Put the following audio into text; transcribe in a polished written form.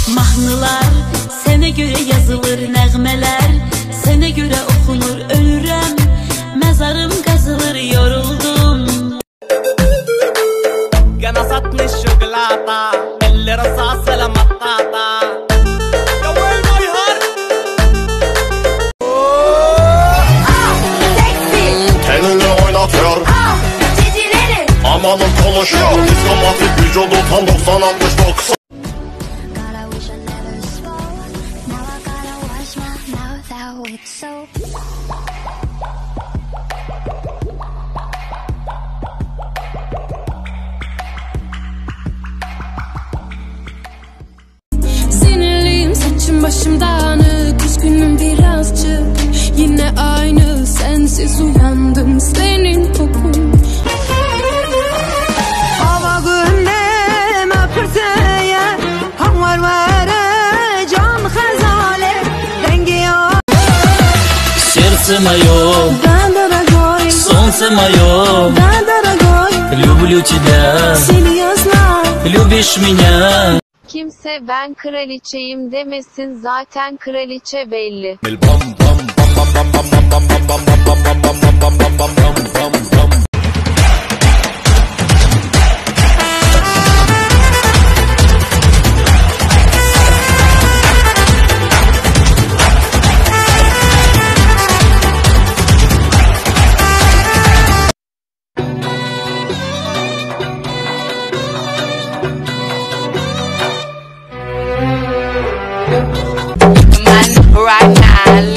Mahnılar sənə görə yazılır, nəğmələr sənə görə oxunur. Ölürəm, məzarım qazılır, yoruldum. قنصتني الشوكولاتة اللي رصاصة لما تقاطع. يا وين ماي هارت Tenini oynatıyor, Cicileri amanın konuşuyor. Diskomatik vücudu tam 90-60-90. Sinirliyim, saçım başım dağınık, üzgünüm birazcık. Yine aynı, sensiz uyandım, senin kokun. Hava gündem öpürteye, hamar vere, can khazale, rengi ya. Сердце мое, Да, дорогой, солнце мое, да, дорогой, люблю тебя, серьезно. любишь меня. Kimse ben kraliçeyim demesin, zaten kraliçe belli. Man, right now.